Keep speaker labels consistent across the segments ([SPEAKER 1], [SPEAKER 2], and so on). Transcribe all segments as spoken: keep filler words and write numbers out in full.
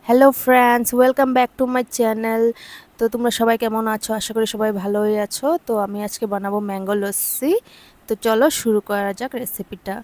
[SPEAKER 1] Hello friends, welcome back to my channel. তো তোমরা সবাই কেমন আছো? আশা করি সবাই ভালোই আছো। তো আমি আজকে বানাবো ম্যাঙ্গো লস্যি। তো চলো শুরু করা যাক রেসিপিটা।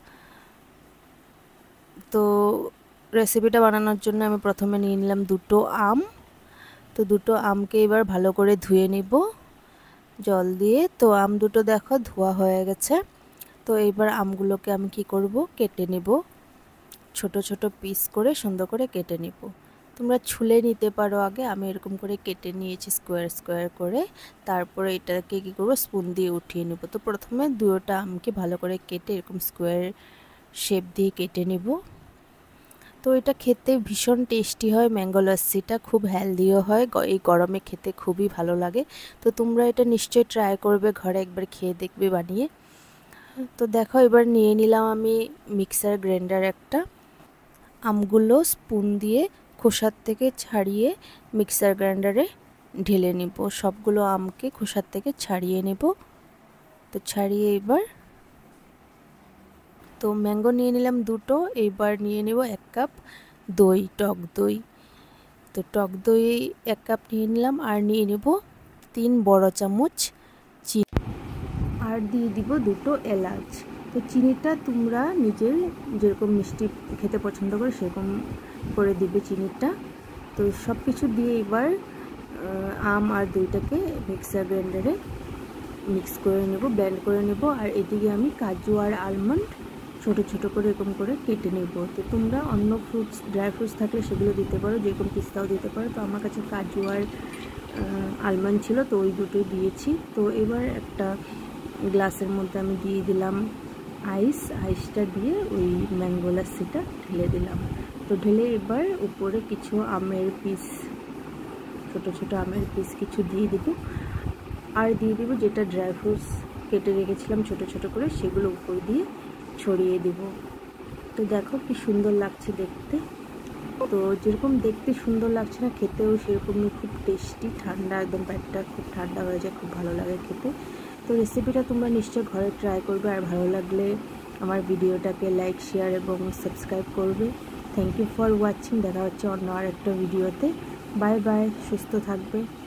[SPEAKER 1] তো রেসিপিটা বানানোর জন্য আমি প্রথমে নিয়ে নিলাম দুটো আম। তো দুটো আমকে এবার ভালো করে ধুয়ে নিব জল দিয়ে। তো আম দুটো দেখো ধোয়া হয়ে গেছে। তো এবার আমগুলোকে আমি কি করব, কেটে নিব। ছোট ছোট পিস করে সুন্দর করে কেটে নিব। তোমরা ছুলে নিতে পারো, আগে আমি এরকম করে কেটে নিয়েছি স্কোয়ার স্কোয়ার করে। তারপরে এটাকে কী করবো, স্পুন দিয়ে উঠিয়ে নেব। তো প্রথমে দুটোটা আমকে ভালো করে কেটে এরকম স্কোয়ার শেপ দিয়ে কেটে নেব। তো এটা খেতে ভীষণ টেস্টি হয়, ম্যাঙ্গো লস্যিটা খুব হেলদিও হয়, এই গরমে খেতে খুবই ভালো লাগে। তো তোমরা এটা নিশ্চয়ই ট্রাই করবে, ঘরে একবার খেয়ে দেখবে বানিয়ে। তো দেখো এবার নিয়ে নিলাম আমি মিক্সার গ্রাইন্ডার একটা। আমগুলো স্পুন দিয়ে খোসার থেকে ছাড়িয়ে মিক্সার গ্রাইন্ডারে ঢেলে নিব। সবগুলো আমকে খোসার থেকে ছাড়িয়ে নেব। তো ছাড়িয়ে এবার তো ম্যাঙ্গো নিয়ে নিলাম দুটো। এইবার নিয়ে নেব এক কাপ দই, টক দই। তো টক দই এক কাপ নিয়ে নিলাম। আর নিয়ে নেব তিন বড় চামচ চিনি, আর দিয়ে দিব দুটো এলাচ। তো চিনিটা তোমরা নিজের যেরকম মিষ্টি খেতে পছন্দ করো সেরকম করে দিবে চিনিটা। তো সব কিছু দিয়ে এবার আম আর দইটাকে মিক্সার গ্রাইন্ডারে মিক্স করে নেব, ব্লেন্ড করে নেব। আর এদিকে আমি কাজু আর আলমন্ড ছোট ছোট করে এরকম করে কেটে নেব। তো তোমরা অন্য ফ্রুটস, ড্রাই ফ্রুটস থাকলে সেগুলো দিতে পারো, যেরকম পিস্তাও দিতে পারো। তো আমার কাছে কাজু আর আলমন্ড ছিল, তো ওই দুটোই দিয়েছি। তো এবার একটা গ্লাসের মধ্যে আমি দিয়ে দিলাম আইস। আইসটা দিয়ে ওই ম্যাঙ্গো লস্যিটা ঢেলে দিলাম। তো ঢেলে এবার উপরে কিছু আমের পিস, ছোট ছোট আমের পিস কিছু দিয়ে দিব। আর দিয়ে দিব যেটা ড্রাই ফ্রুটস কেটে রেখেছিলাম ছোট ছোট করে, সেগুলো উপর দিয়ে ছড়িয়ে দিব। তো দেখো কি সুন্দর লাগছে দেখতে। তো যেরকম দেখতে সুন্দর লাগছে না, খেতেও সেরকমই খুব টেস্টি। ঠান্ডা একদম, পেটটা খুব ঠান্ডা হয়ে যায়, খুব ভালো লাগে খেতে। তো রেসিপিটা তোমরা নিশ্চয়ই ঘরে ট্রাই করবে। আর ভালো লাগলে আমার ভিডিওটাকে লাইক, শেয়ার এবং সাবস্ক্রাইব করবে। Thank you for watching. দেখা হচ্ছে অন্য আর একটা ভিডিওতে। বাই বাই, সুস্থ থাকবে।